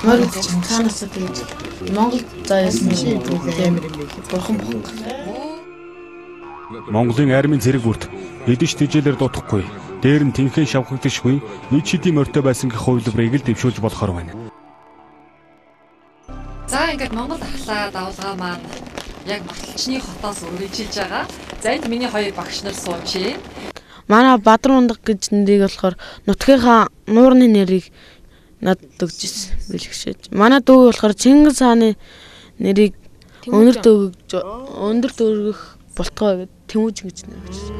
Морь цаанаас тэгж Монгол заяасан амар юм бэ. Бурхан бохоо. Монголын армийн зэрэг бүрт эдэж тэжээлэр дутахгүй. Дээр нь тэнхэн шавхагдшгүй нэг шидийн морьтой байсан гэх хувилбарыг л дэвшүүлж болохоор байна. За ингээд Монгол ахлаа давлгаа маань яг Баталчны хотоос үргэлжилж байгаа. За энд миний хоёр багш нар суучээ. Манай Бадрундаг гэж нэрийг болохоор нутгийнхаа нуурны нэрийг надад өгчсэн бэлгшээж. Манай дүү болохоор Чингис хааны нэрийг өнөр дөргөх болтгоо гэдэг Тэмүүж гэж нэрвэжсэн.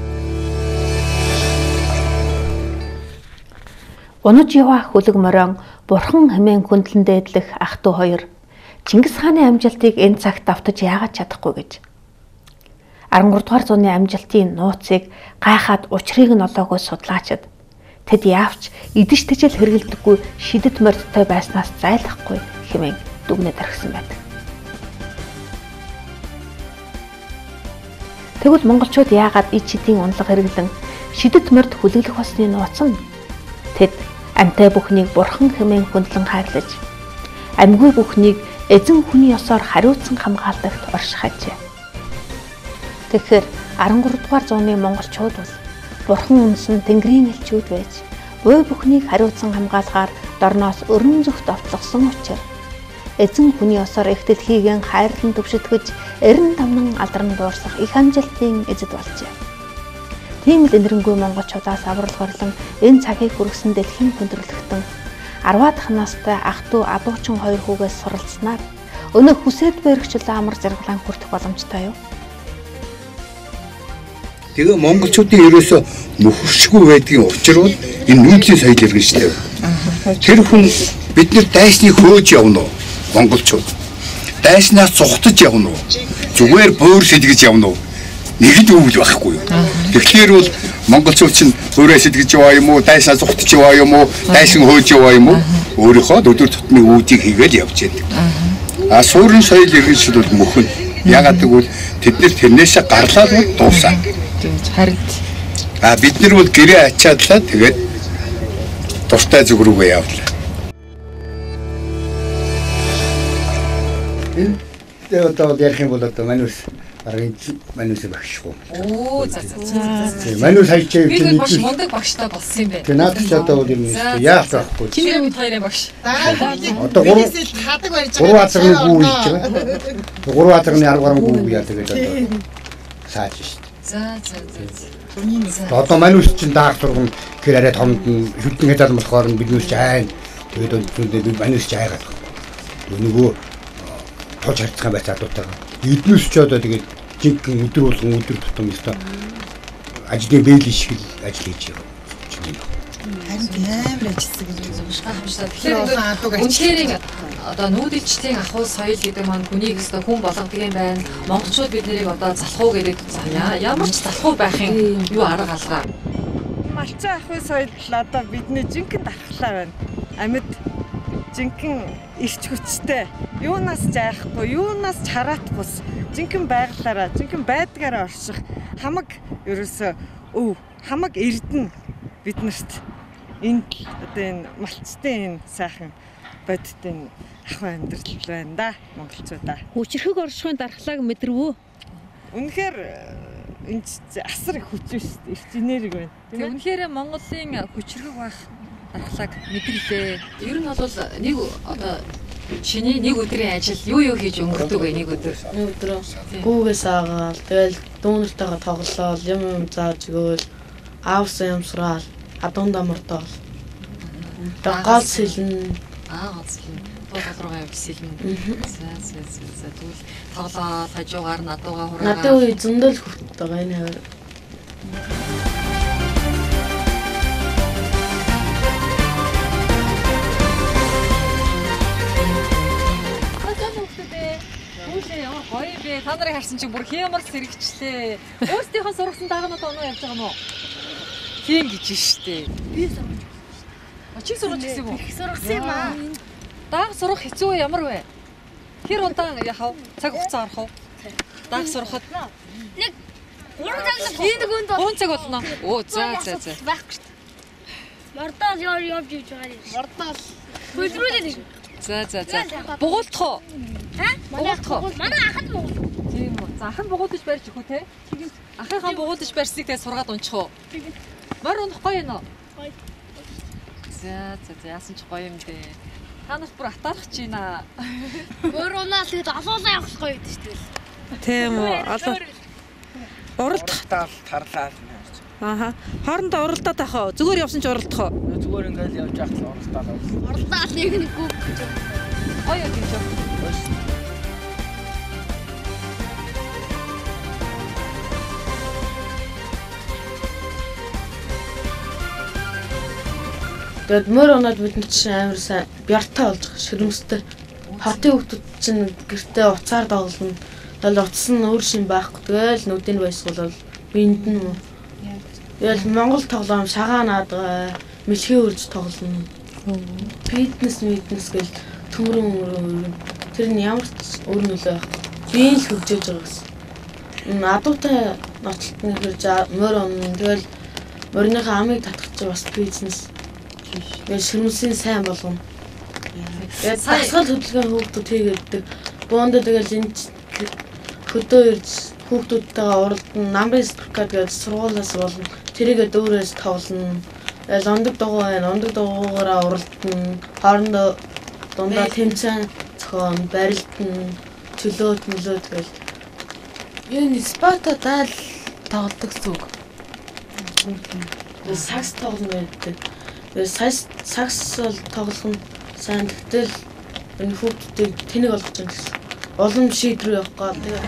Унаж яваа хөлөг морин бурхан хэмээн хүндлэн дээдлэх ах トゥ хоёр Чингис хааны амжилтыг энэ цагт давтаж яагаад чадахгүй гэж 13 дугаар зууны амжилтын нууцыг гайхаад учрыг нь олоогүй судлаачид тэд яавч идэж тэжэл хэрэгэлдэггүй шидэт морьтой байснаас зайлахгүй хэмээн дүгнэж тархсан байдаг. Тэгвэл монголчууд яагаад ид шидийн унлаг хэрэглэн шидэт морьд хүлэглэх болсны нууц нь тэд амьтай бүхнийг бурхан хэмээн хүндлэн хайрлаж амьгүй бүхнийг эзэн хүний ёсоор хариуцсан хамгаалдагт оршихажээ. Тэгэхээр 13 дугаар зууны монголчууд бол бурхан үнсэн тэнгэрийн элчүүд байж буй бүхнийг хариуцсан хамгаалгаар дорноос өрнөн зүгт овтлогсон учраас эзэн хүний ёсоор их дэлхийгэн хайрлан төвшөтгөж эрен тамнан алдран дуурсах их амжилтын эзэд болжээ. Тийм л энэрэнгүй монголчуудаас аврал горлон энэ цагийг хүргэсэн дэлхийн хүндрэлтэн 10-аад настай ах トゥ адуучин хоёр хүүгээс суралцсанаар өнөө хүсээд бэрхшил амар жаргалан хүртэх боломжтой юу? Тэгээ монголчуудын ерөөсөө нөхөршгүй байдгийн учир бол энэ нүүдлийн соёл иргэнштэй. Тэр хүн бид нар дайсныг хөөж явна уу? Монголчууд дайснаас цухтаж явна уу? Зүгээр бөөр шилгэж явна уу? Нэг л үйл байхгүй юу? Тэгэхээр бол монголчууд чинь өөрөө шилгэж яваа юм уу? Дайснаас цухтаж яваа юм уу? Дайсан хөөж яваа юм уу? Өөрийнхөө өдөр тутмын үүдийг хийгээл явж байдаг. Суурин соёл иргэншил бол мөхөн. Ягаад гэвэл тэд нар тэрнээсээ гарлаад дуусаа. Харин бид нар бол гэрээ ачаадлаа тэгээд дуртай зүг рүүгээ явлаа. Энэ одоо ярих юм бол одоо манус багшгүй. Оо за. Манус хайчаа би нэг багш мундаг багштай болсон юм байна. Тэгээ наад ч одоо бол юм яах байхгүй. Чиний үед хоёрын багш. Одоо 3 хазагны гүү хийж байгаа. 3 хазагны 10 гаруй гүү яа тэгээд одоо сааж шүү дээ. За. Одоо манус чинь даах тургам гэхээр арай томд нь шүдэн хязгаар болохоор биднээс ч айн. Тэгээд өнөөдөр бид манус ч айгаад. Нөгөө тож харцгаан байцаа дутаа. Эднээс ч одоо тэгээд жинхэнэ өдөр болгон өдөр тутам ёстой ажлын бэйл шиг л ажил хийж байгаа. Харин амар ажилласан гэж байна. Тэгэхээр үнэхээр одоо нүүдэлчдийн ахуй соёл гэдэг маань хүнийг өстой хүн болгодог юм байна. Монголчууд бид нарыг одоо залах уу гэдэг ямар ч залах уу байхын юу арга алгаа. Малчин ахуй соёл одоо бидний жинхэнэ дархлаа байна. Амьд жинхэнэ ирч хүчтэй. Юунаас жайхгүй, юунаас чараат бус. Жинхэнэ байглаараа, жинхэнэ байдгаараа орших хамаг ерөөсөө хамаг эрдэнэ биднэрт энэ одоо энэ малчтын энэ сайхан бодитын ахуй амьдрал байна да монголчуудаа. Хүчрхэг оршихуйн дархлааг мэдрвөө. Үнэхээр энэ асар их хүч биш эрч энерги байна. Тэгээ үнэхээр Монголын хүчрхэг байх дархлааг мэдрэлээ. Ер нь бол нэг одоо чиний нэг өдрийн ажил юу хийж өнгөрдөг вэ нэг өдөр? Нэг өдрөө гүүгээс аагаал тэгэл дүүнэртэйгээ тоглоол юм зааж өгөөл аавсан юмсраал адуундаа мортоол. Гол сэлэн Гол сэлэн руугаа явсэлэн. За тэгвэл тоглоо хажуугаар надуугаа хураагаа. Надад үе зөндөл хөвтөд байгаа энэ хавар. Ямар гоё бэ? Та нарыг харсан чинь бүр хямар сэргчлээ. Өөрсдийнхөө сургасан даагнууд оноо явж байгаа мó? Тийм гэж штэ. Би сургаж. Чи сургаж гэсэн юм уу? Сургасан юм аа. Дааг сурах хэцүү ямар вэ? Тэр удаан яхав? Цаг хугацаа орох уу? Дааг сурахад нэг 3 цаг болно. Оо за. Байхгүй шүү дээ. Мартал явж байгаа юм. Мартал. Хөлрүүлээд. За. Бугуулдах уу? Бугуулдах уу? Манай ахад бугуул. Тийм үү. За ахын бугуулдаж барьж өгөх үү те? Ахынхаа бугуулдаж барьсыг тэгээ сургаад унчих уу? Морь унах гоё юм уу? Гоё. За яасан ч гоё юм дээ. Та нарт бүр атаарах чи байна. Морь унаа тэгээд олоолаа явах гоё гэдэг шүү дээ. Тийм үү. Уралдах тарлаа. Ааха. Хоорондоо уралдаад ахаа. Зүгээр явсан ч уралдах уу? Зүгээр ингээл явж ахсан уралдаа. Уралдаа нэг нэг гүг. Гоё юм шүү. Тэгээд морь унаад бидний чинь амар сайн бяртаа болж ширмэстэй. Хотын хүмүүс чинь гэртээ уцаар доголно. Тэгэл утас нь өөр шин байхгүй. Тэгэл нүдэн байсгал биэнд нь. Тэгэл Монгол тоглоом шагаа наадаг, мэлхий үрж тоглоно. Фитнес гэл төмрөн. Тэр нь ямар ч өөр нөлөө байхгүй. Би л хөгжөөж байгаа гэсэн. Адуутай нотлолтны хэрж морь унна. Тэгэл мориныхаа амыг татгах чинь бас бизнес. Тэгэл ширмэсийн сайн болгоно. Тэгээд сасгал хөдөлгөөний хүүхдүүд хийгээддэг. Боонд тэгэл энэ хөдөө ирж хүүхдүүдтэйгээ уралдан намрын сертификат гэж сургуулиас болно. Тэрийгээ дөөрөөс тоглоно. Тэгэл ондог дугуй байна. Ондог дугуйгаараа уралдан хоорондоо дундаа тэмцээн зохион барилдан чөлөөт тэгэл энэ спорта даал тоглодог зүг. Сакс тоглоно гэдэг. Сакс бол тоглох нь сайн гэтэл энэ хүүхдүүдийг тэнэг болгож байгаа гэсэн. Олон шийдвэр явах гал.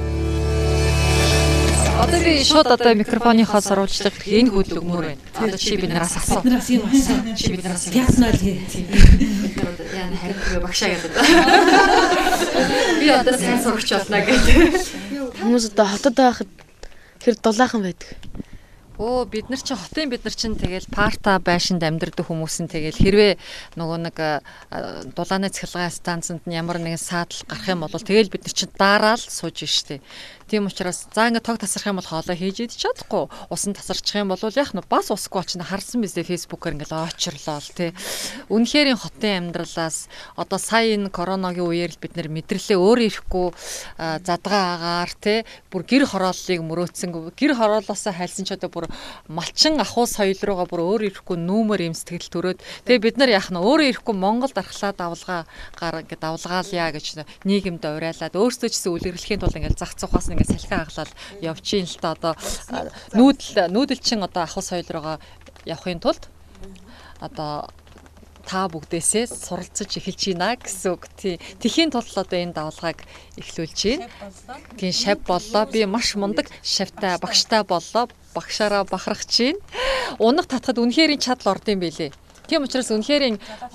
Одоо би шууд микрофоныхоос оруулжлах энэ хөдөл өгмөр байна. Одоо чи биднээс асуу. Биднээс юм асуу. Чи биднээс яснаа л хий. Яна харин багшаа гэдэг. Би одоо сайн сурагч болно гэдэг. Хүмүүс одоо хотод байхад тэр дулаахан байдаг. Бид нар чинь тэгэл парта байшинд амьдардаг хүмүүс нь тэгэл хэрвээ нөгөө нэг дулааны цахилгаан станцанд нь ямар нэгэн саадал гарах юм бол тэгэл бид нар чинь дараал сууж штэ. Тийм учраас за ингээ тог тасрах юм бол хоолой хийж идэж чадахгүй. Усан тасарчих юм бол яах нь бас усгүй очно харсан биз дээ фэйсбүүкээр ингээл очрлоо тий. Үнэхээр хотын амьдралаас одоо сая энэ коронавигийн үеэр л бид нар мэдрэлээ өөрөө ирэхгүй задгаа агаар тий бүр гэр хорооллыг мөрөөдсөн гэр хороолоосоо хайлсан ч одоо бүр малчин ахуй соёл руугаа бүр өөр ирэхгүй нүүмөр юм сэтгэл төрөөд тэгээ бид нар яах нь өөрөө ирэхгүй Монголд архлаа давлгаагаар ингээд давлгаалъя гэж нийгэмд урайлаад өөрсдөө ч гэсэн үлгэрлэхийн тулд ингээд зах цухаас ингээд салхиа хаглаад явчихин л та одоо нүүдэлчин одоо ахуй соёл руугаа явахын тулд одоо та бүгдээсээ суралцж эхэлж байна гэсэн үг. Тэхийн тулд одоо энэ давлгааг эхлүүлж байна. Тийм шав боллоо. Би маш мундаг шавтай багштай боллоо. Багшаараа бахархаж байна. Унах татхад үнэхээр чадал орд юм билэ. Тийм учраас үнэхээр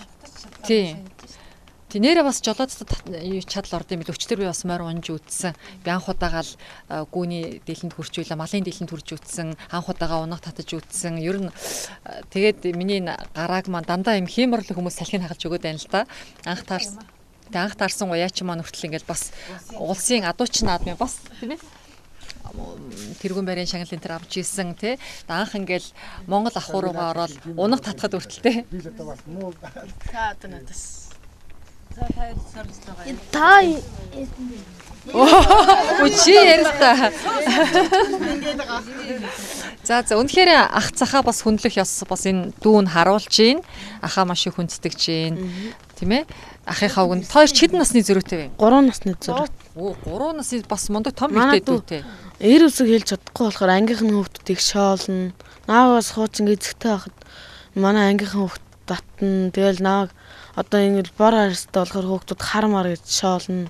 нэрээ бас жолоодод чадал орд юм бил. Өчтөр би бас морь унж үтсэн. Би анх удаага л гүүний дийлэнд хүрч байлаа. Малын дийлэнд хүрч үтсэн. Анх удаага унах татаж үтсэн. Ер нь тэгээд миний гарааг маань дандаа юм хиймэрлэг хүмүүс салхийг хагалж өгöd байна л да. Анх таарсан уяач маань хүртэл ингээл бас улсын адуучин наадмын бас тийм ээ тэргүүн барийн шагналын тэр авч ийсэн тий. Анх ингээл Монгол ахуй руугаа ороод унах татхад хүртэлтэй. Та одоо надаас Үчи ярилтаа. За үнэхээр ах цахаа бас хүндлэх ёс бас энэ дүүн харуулж гин. Ахаа маш их хүнддэг гин. Тийм ээ? Ахынхаа үгэнд хоёр хэдэн насны зөрүүтэй вэ? 3 насны зөрүү. 3 насны бас мундаг том ихтэй дүүтэй. Эр үсэг хэлж чадахгүй болохоор ангийнхны хүүхдүүдийг шоолно. Наагаас хуучин эзэгтэй байхад манай ангийнхны хүүхд татна. Тэгэл нааг одоо ингэ бор харьцтай болохоор хүүхдүүд хар мар гэж шоолно.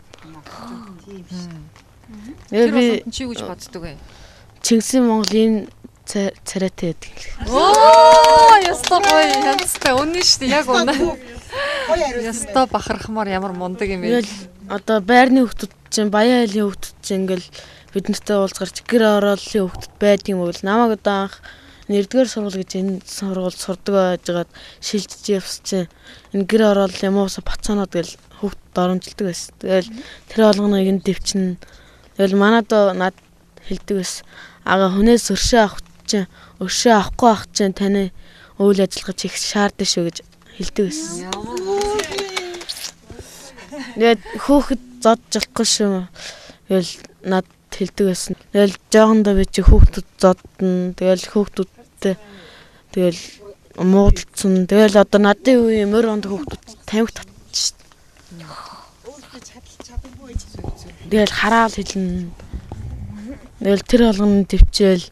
Би чи гэж боддог вэ? Чингисийн Монгол ийм царайтай байдаг. Ястаа гоё янзтай үнэн шүү дээ яг үнэ. Ястаа бахархмаар ямар мундаг юм бэ? Одоо байрны хүүхдүүд чинь баян айлын хүүхдүүд чинь ингээл биднэртэй уулзгарч гэр орооллын хүүхдүүд байдаг юм бол намайг одоо анх 1-р сургууль гэж энэ сургууль сурдаг байжгаад шилжиж явсан чинь энэ гэр ороол юм уусаа бацаанууд гэл хүүхдэд оромжилдаг байсан. Тэгэл тэр болгоныг нь дэвчин. Тэгэл манад над хэлдэг байсан. Ага хүнээс өршөө авахгүй ах чинь таны үйл ажиллагаа хийх шаардсан шүү гэж хэлдэг байсан. Тэгээд хөөхд зодчихгүй шүү. Тэгэл над хэлдэг байсан. Тэгэл жоохондоо би чи хөөхдөд зоддно. Тэгэл хөөхдүүдтэй тэгэл муудалцсан. Тэгэл одоо надын үеийн морь онд хөөхдөд 50 татчихсан. Тэгэл хараал хэлнэ. Тэгэл тэр болгоно төвчээл.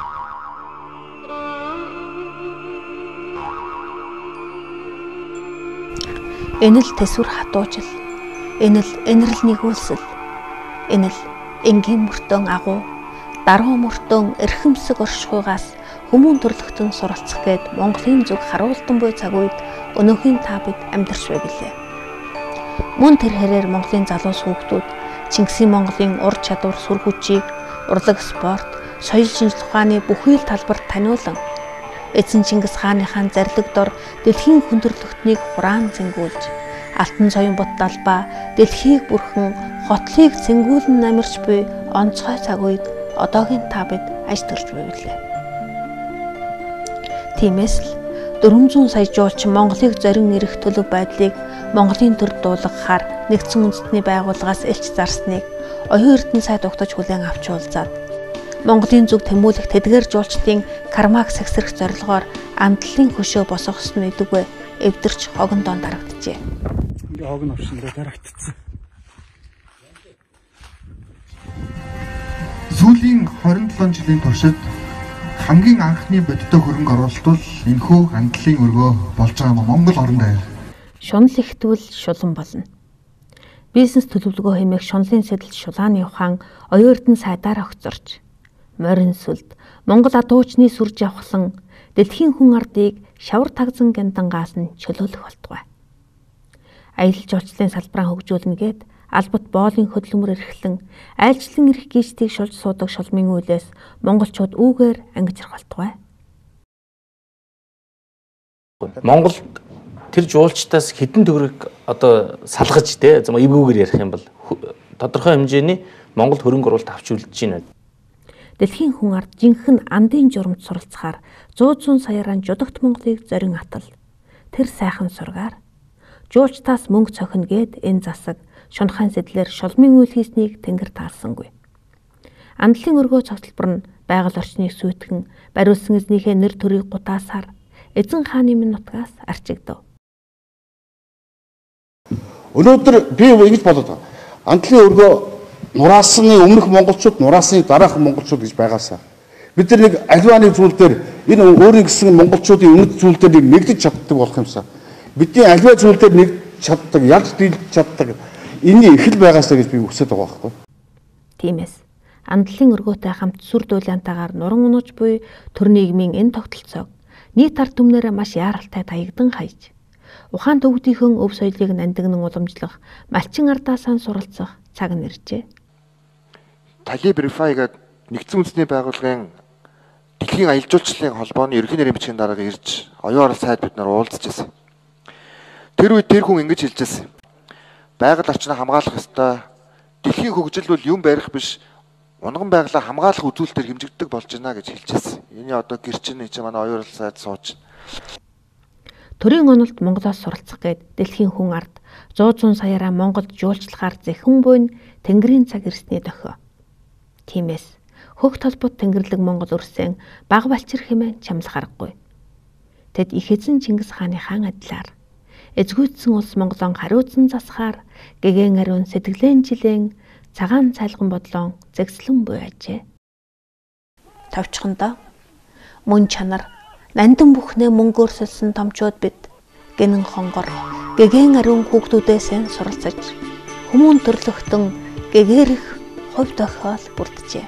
Энэ л төсвөр хатуужил. Энэ л энэрл нэгүүлсэл. Энэ л энгийн мөртөн агуу, даруй мөртөн эрхэмсэг оршихуйгаас хүмүүн төрлөختөн суралцах гээд Монголын зүг харуулдан буй цаг үед өнөөхийн та бид амьдарч байв гэлээ. Мөн тэр хэрээр Монголын залуус хүүхдүүд Чингисийн Монголын ур чадвар сүр хүчийг, урлаг спорт, соёл шинжлэх ухааны бүхий л талбарт таниулан эзэн Чингис хааныхаа зарлиг дор дэлхийн хүндрэлтнийг хураан зэнгүүлж, алтан соён бот далбаа дэлхийг бүрхэн хотлыг зэнгүүлэн намирч буй онцгой цаг үед одоогийн та бид аж төрж байвлаа. Тиймээс л 400 сая жуулчин Монголыг зорин ирэх төлөв байдлыг Монголын төр дуулгахаар нэгдсэн үндэстний байгууллагаас элч зарсныг оюун эрдэнэ сайд угтаж хүлээн авч уулзаад Монголын зүг тэмүүлэх тэдгээр жуулчдын кармаг сэгсрэх зорилгоор амтлалын хөшөө босгох ёсны мэдвэ эвдэрч хогондоо дарагджээ. Ингээ хогн авшиндаа дарагдчихсан. Сүүлийн 27 жилийн туршид хамгийн анхны бодиттой хөрөнгө оруулалт бол энэхүү хандлалын өргөө болж байгаа Монгол орнд байв. Шунал ихтвэл шулан болно. Бизнес төлөвлөгөө хэмээх шунлын сэтэл шулааны ухаан оюун эрдэнэ сайдаар огцорч морин сүлд Монгол адуучны сүрж явхлан дэлхийн хүн ардыг шавар тагзан гяндангаас нь чөлөөлөх болтугай. Аялал жуулчлалын салбараа хөгжүүлнэ гээд албат боолын хөдөлмөр эрхлэн айлчлан ирэх гişтийг шулж суудаг шулмын үйлээс монголчууд үүгээр ангижрах болтугай. Монголд тэр жуулчдаас хэдэн төгрөг одоо салгаж те эвгүүгээр ярих юм бол тодорхой хэмжээний Монголд хөрөнгө оруулалт авч үлдэж байна. Дэлхийн хүн ард жинхэнэ андын журамд суралцахаар 100 саяараа жудагт Монголыг зорин атал. Тэр сайхан сургаар жуулчдаас мөнгө цохино гээд энэ засаг шунхайн сэтлэр шулмын үйл хийснийг тэнгэр таалсангүй. Андлын өргөө цогцлбор нь байгаль орчныг сүйтгэн бариулсан эзнийхээ нэр төрийг гутаасаар эзэн хааны минь нутгаас арчигдав. Өнөөдөр би ингэж бодод байгаа. Андлын өргөө нураасны өмнөх монголчууд, нураасны дараах монголчууд гэж байгаасаа. Бид нар нэг аливааны зүйл дээр энэ өөрийн гэсэн монголчуудын үнэт зүйл дээр нэгдэж чаддаг болох юмсаа. Бидний аливаа зүйл дээр нэгдэж чаддаг, ялж дийлж чаддаг энэ эхэл байгаасаа гэж би хүсэж байгаа байхгүй. Тиймээс андлын өргөөтэй хамт сүр дуйлаантайгаар нуран унууч буй төр нийгмийн энэ тогтолцоог нийт ард түмнээр маш яаралтай таягдан хайж ухаан төвдийнхөн өв соёлыг нандинан уламжлах малчин ардаасаа суралцах цаг нэржээ. Тали Брифай гээд нэгдсэн үндэсний байгууллагын дэлхийн аялал жуулчлалын холбооны ерөнхий нэрийн бичгийн дарга ирж оюун орон сайд бид нар уулзж байсан. Тэр үед тэр хүн ингэж хэлжсэн. Байгаль орчныг хамгаалах ёстой. Дэлхийн хөгжил бол юм барих биш, унган байгалаа хамгаалах үзүүлэлтээр хэмжигддэг болж байна гэж хэлжсэн. Энэ одоо гэрчин чи манай оюун орон сайд сууж. Төрийн онолд Монголоос суралцах гээд дэлхийн хүн ард 100 саяараа Монголд жуулчлахаар зэхэн буйн тэнгэрийн цаг ирсний дохио. Тиймээс хөх толбот тэнгэрлэг Монгол өрсөн баг балчир хэмээн чамлах аргагүй. Тэд их эзэн Чингис хааны хаан адилаар эзгүйдсэн улс Монголон хариуцсан засахаар гэгээн ариун сэтгэлэн жилэн цагаан цайлган бодлон зэгслэн буй ажээ. Товчхондоо мөн чанар нандин бүхнээ мөнгөөрсөлсөн томчууд бид гэнэн хонгор гэгээн ариун хүүхдүүдээс суралцаж хүмүүн төрлөختөн гэгэрэх хувь тохиол бүрджээ.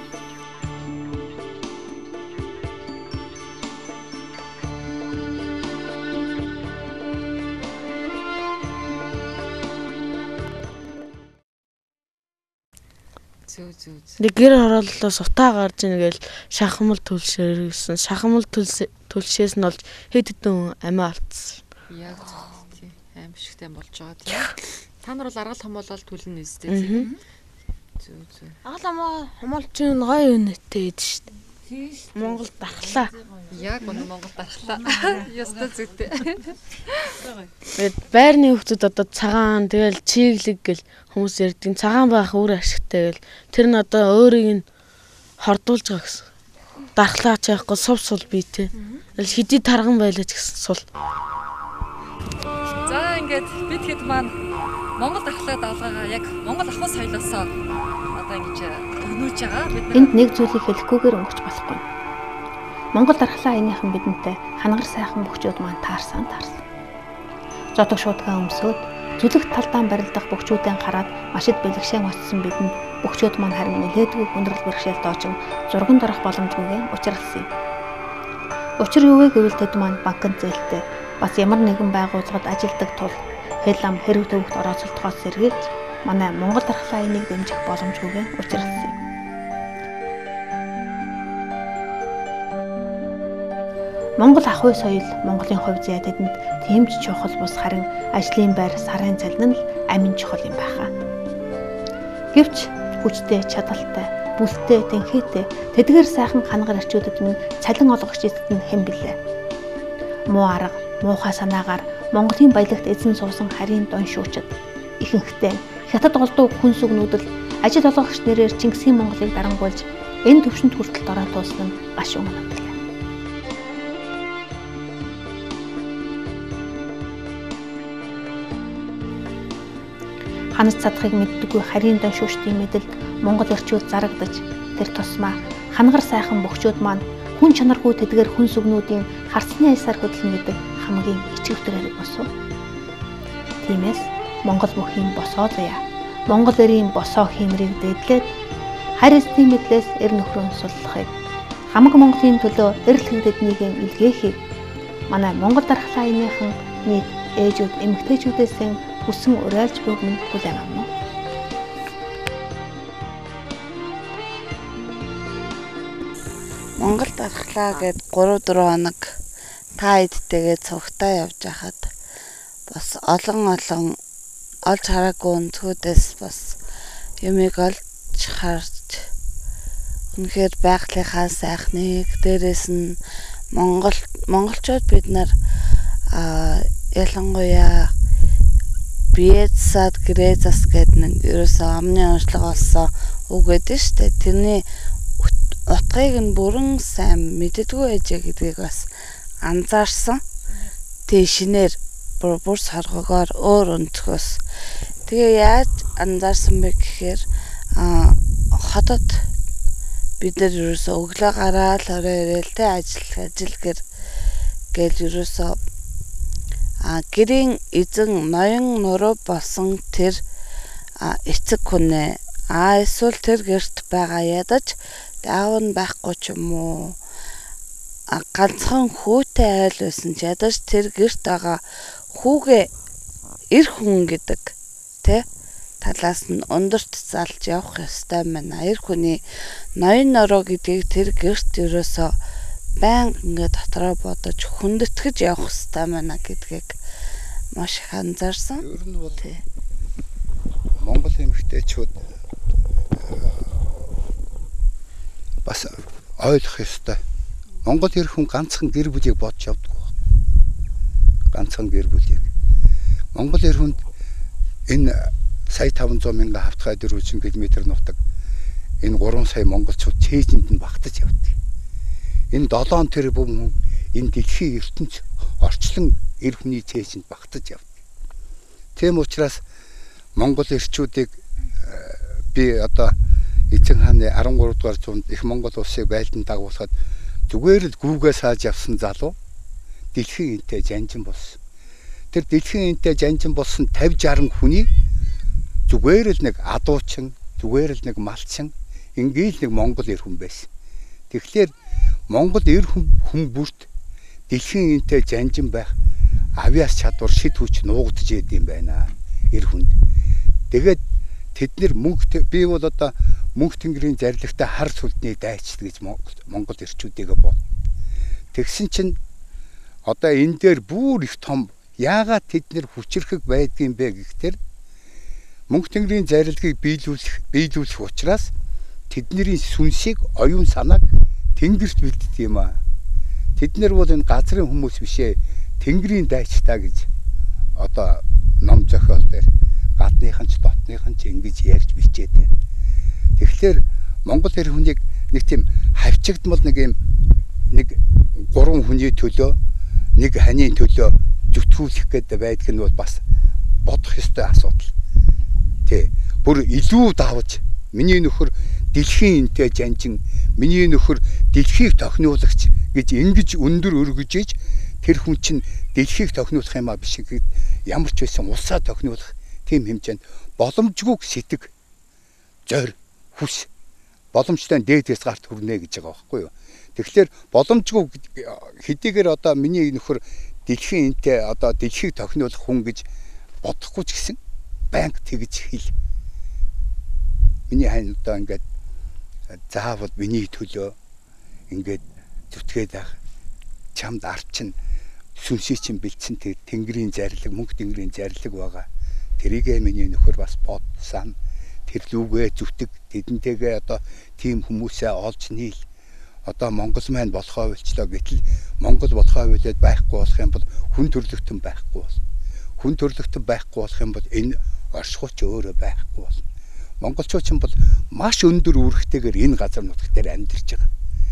Гэр хорооллоос утаа гарч ийн гээл шахамл төлшөөр гэсэн. Шахамл төлшөөс нь болж хэд хэдэн амиа алдсан. Яг тийм аимшигтай болж байгаа тийм. Та нар бол аргал хомоолол төлнө нэстэй тийм. Зүг. Аргал хомоолч нь гоё үнэтэй ид шүү дээ. Монгол дархлаа. Яг үнэ Монгол дархлаа. Яста зүйтэй. Тэгээд байрны хүмүүс одоо цагаан тэгэл чиглэг гэл хүмүүс ярьдаг. Цагаан байх өөр ашигтай гэл тэр нь одоо өөрийг нь хордуулж байгаа гэсэн. Дархлаа ч яахгүй сул бий те. Хэдий тарган байлаач гэсэн сул. За ингээд бид хэд маань Монгол дархлаа даалгаагаа яг Монгол ахуй соёлоосоо одоо ингэж өгнүүлж байгаа. Бид энд нэг зүйлийг хэлэхгүйгээр өнгөч болохгүй. Монгол дархлаа энийхэн бидэнтэй хангар сайхан бөхчүүд маань таарсан. Зотог шуудгаа өмсөөд зүлэг талдаа барилдах бөхчүүдэн хараад машид бэлгшээн очсон бидэнд бөхчүүд маань харин нэлээдгүй хүндрэл бэрхшээл доожин зурган дорох боломжгүйгээр учралсан юм. Учир юу вэ гэвэл тэд маань банкнд зээлтэй бас ямар нэгэн байгууллагад ажилладаг тул хэл ам хэрэг төвөгт орооцолтохоос сэргийлж манай Монгол дархлаа энийг дэмжих боломжгүйгээр учралсан юм. Монгол ахуй соёл Монголын хувь зай тэдэнд тийм ч чухал бус харин ажлын байр сарын цалин л амин чухал юм байхаа. Гэвч хүчтэй, чадалтай, бүлтэй, тэнхээтэй тэдгээр сайхан хангар арчуудад минь цалин олгогч эзэд нь хэн билээ. Муу арга, муухай санаагаар Монголын баялагт эзэн суусан харийн дон шүүчд ихэнхдээ хятад голдуу хүн сүгнүүдэл ажил олгогч нэрээр Чингисийн Монголыг дарангуйлж энэ төвшөнд хүртэл дороотуулсан нь гаш өмнө. Ханаж цадахыг мэддэггүй харийн дон шүүжтийн мэдэлд Монгол эрчүүд зарагдаж тэр тусмаа хангар сайхан бөхчүүд маань хүн чанаргүй тэдгээр хүн сүгнүүдийн харцны аясаар хөдлөн гэдэг хамгийн ичгэвтер хэрэг босов. Тиймээс Монгол бүхийн босоо заяа. Монгол эрийн босоо хиймрийг дэдлээд харь эзний мэдлээс эр нөхрөө суллахыг хамаг Монголын төлөө эрэл хэгдэднийг илгээхийг манай Монгол дархлаа энийхэн нийт ээжүүд эмэгтэйчүүдээс хүсэн уриалж буйг минь хүлээн авна. Монгол дархлаа гээд 3-4 хоног та эдтэйгээ цугтаа явж хахад бас олон олж хараагүй өнцгүүдээс бас юмыг олж харж үнэхээр байгалийнхаа сайхныг дээрээс нь монголчууд бид нар ялангуяа Биэцад Грезас гэдэг нэг ерөөсөө амны онцлог болсон үг гэдэг шүү дээ. Тэрний утгыг нь бүрэн сайн мэддэггүй ээжээ гэдгийг бас анзаарсан. Тэшнэр бүр саргогоор өөр өнцгөөс. Тэгээ яаж анзаарсан бэ гэхээр хотод бид нар ерөөсөө өглөө гараад орой ирээл тэ ажил гэл ерөөсөө гэрийн эзэн ноён нуруу болсон тэр эцэг хүнээ эсвэл тэр гэрт байгаа ядаж аав нь байхгүй ч юм уу ганцхан хүүтэй айл байсан ч ядаж тэр гэрт байгаа хүүгээ эр хүн гэдэг тэ талаас нь өндөрт залж явах ёстой байна. Эр хүний ноён нуруу гэдгийг тэр гэрт ерөөсөө баян ингээд дотроо бодож хүндэтгэж явах ёстой байна гэдгийг маш их анзаарсан. Ер нь бол Монгол эмэгтэйчүүд бас ойлгох ёстой. Монгол эр хүн ганцхан гэр бүлийг бодож явдаг. Ганцхан гэр бүлийг. Монгол эр хүнд энэ сая 500 мянган хавтгай дөрвөлжин км нутаг энэ 3 сая монголчууд чэйжинд нь багтаж явдаг. Энэ 7 тэрбум энэ дэлхийн ертөнц орчлон эр хүний цээжинд багтаж явдаг. Тийм учраас Монгол эрчүүдийг би одоо эзэн хааны 13 дугаар зуунд их Монгол улсыг байлдан дагуулхад зүгээр л гүүгээ сааж явсан залуу дэлхийн энтэй жанжин болсон. Тэр дэлхийн энтэй жанжин болсон 50-60 хүний зүгээр л нэг адуучин, зүгээр л нэг малчин, ингээл нэг Монгол эр хүн байсан. Тэгэхээр Монгол эр хүн бүрт дэлхийн энтэй жанжин байх авиас чадвар шид хүч нуугдж идэм байна эр хүнд. Тэгээд тэд нэр би бол одоо мөнх тэнгэрийн зарлагтай хар сүлдний дайчд гэж Монгол эрчүүдийг бод. Тэгсэн чинь одоо энэ дээр бүр их том яагаад тэд нэр хүчрхэг байдгийм бэ гэхтэр мөнх тэнгэрийн зарлагыг биелүүлэх учраас тэдний сүнсийг оюун санааг тэнгэрт бэлддэг юм аа. Тэд нар бол энэ газрын хүмүүс биш ээ. Тэнгэрийн дайчтаа гэж одоо ном зохиол дээр гадныхан ч дотныхан ч ингэж ярьж бичээд байна. Тэгэхээр Монгол эр хүнийг нэг тийм хавчигдмал нэг юм нэг гурван хүний төлөө нэг ханийн төлөө зүтгүүлэх гэдэг байдаг нь бол бас бодох ёстой асуудал. Тэ. Бүр илүү давж миний нөхөр дэлхийн энтэй жанжин, миний нөхөр дэлхийг тохиноулагч гэж ингэж өндөр өргөжж тэр хүн чинь дэлхийг тохиноулах юм а биш гэд ямар ч байсан улсаа тохиноулах тийм хэмжээнд боломжгүй сэтг зойр хүс боломжтой дээдээс гарт хүрнэ гэж байгаа байхгүй юу. Тэгэхээр боломжгүй хэдийгээр одоо миний нөхөр дэлхийн энтэй одоо дэлхийг тохиноулах хүн гэж бодохгүй ч гэсэн банк тэгж хэл. Миний хань одоо ингээд заавал миний төлөө ингээд зүтгээд ах чамд арчин сүнсээ чинь бэлдсэн тэр тэнгэрийн зарлиг мөнх тэнгэрийн зарлиг байгаа. Тэрийгээ миний нөхөр бас бодсан. Тэр лүгээ зүтг тэдэнтэйгээ одоо тийм хүмүүсээ олж нийл. Одоо Монгол маань болохоо болчлоо гэтэл Монгол болохоо болоод байхгүй болох юм бол хүн төрлөختөн байхгүй бол. Хүн төрлөختөн байхгүй болох юм бол энэ оршихуйч өөрөө байхгүй бол. Монголчууд ч бол маш өндөр үүрэгтэйгээр энэ газар нутаг дээр амьдарч байгаа.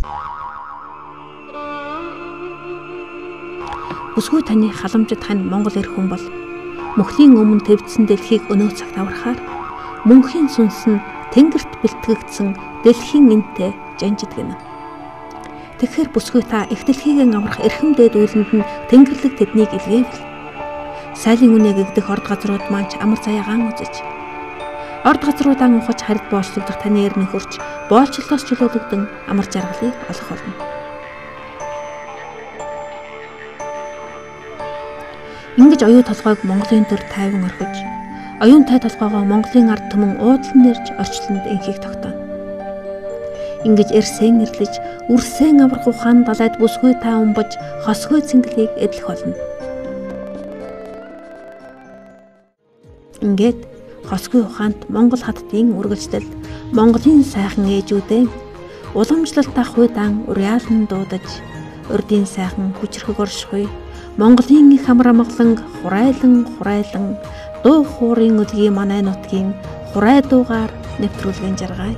Бүсгүй таны халамжид хань Монгол эр хүн бол мөхлийн өмнө твдсэн дэлхийг өнөө цагт аврахаар мөнхийн сүнс нь тэнгэрт бэлтгэгдсэн дэлхийн энтэй жанжид гэнэ. Тэгэхээр бүсгүй та их дэлхийгэн аврах эрхэм дээд үйлэнд нь тэнгэрлэг тэднийг илгээвэл сайлын үнэ гэгдэх орд газрууд маань ч амар заяагаан үзэж орд газруудаа ухаж харид боочлогдох таны эр нөхөрч боолчлолоос чөлөөлөгдөн амар жаргалыг олох болно. Ингэж оюу толгойг Монголын төр тайван орхиж, оюун тай толгойгоо Монголын ард түмэн уудлан нэрж орчлонд инхийг тогтооно. Ингэж эрсэн ирлэж, үрсэн аврах ухаан далайд бүсгүй та умбаж, хосгой цэнгэлийг эдлэх болно. Ингээд хосгүй ухаанд Монгол хаттын үргэлжлэл Монголын сайхан ээжүүдээ уламжлалтаа хуйдаан уриалан дуудаж, урдын сайхан хүчрхэг оршихуй Монголын их амар амгалан хурайлан дуу хуурын өлгийн манай нутгийн хурай дуугаар нэвтрүүлгэн жаргая.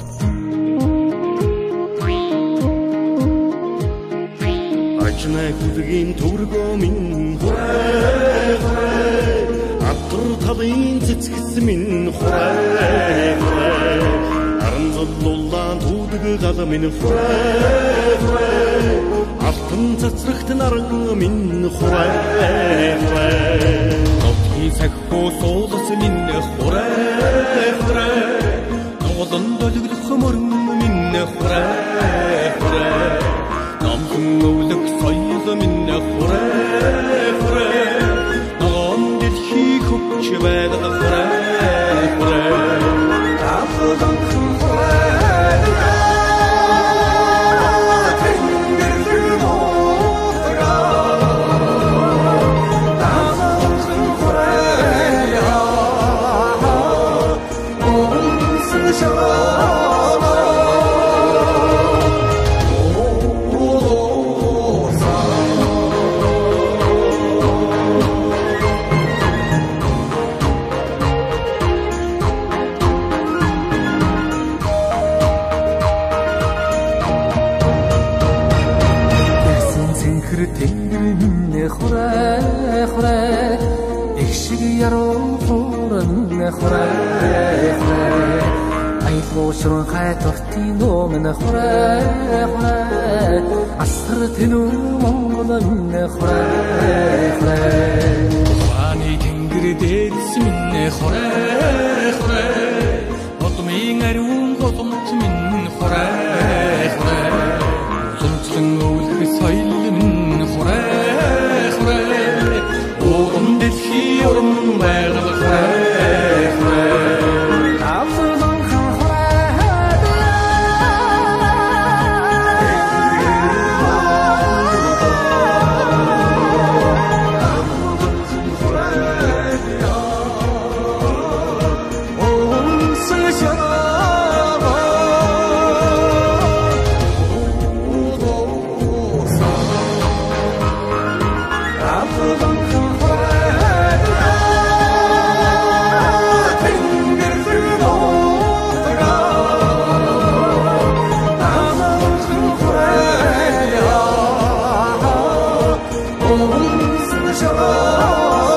Ажнай хүлгийн төвргөө минь хурай атар талын цэцгэс минь хурай аран зуллуулан түүдэг гал минь хурай алтан цацрагт наран минь хурай нотгийн сахиу суулас минь хурай нолон долглох мөрөн минь хурай намхан өвлөх соёл минь хурай ногоон дэлхий хөвч байдаг хурай тафлон Шуран хай тортын номын хурай асар тэнүү Монгол минь хурай Вани тэнгэр дээрс минь хурай Одмын ариун голомт минь хурай Сунцлан өвлөх соёл минь хурай Уун дэлхий урам байгаль хурай Shalom.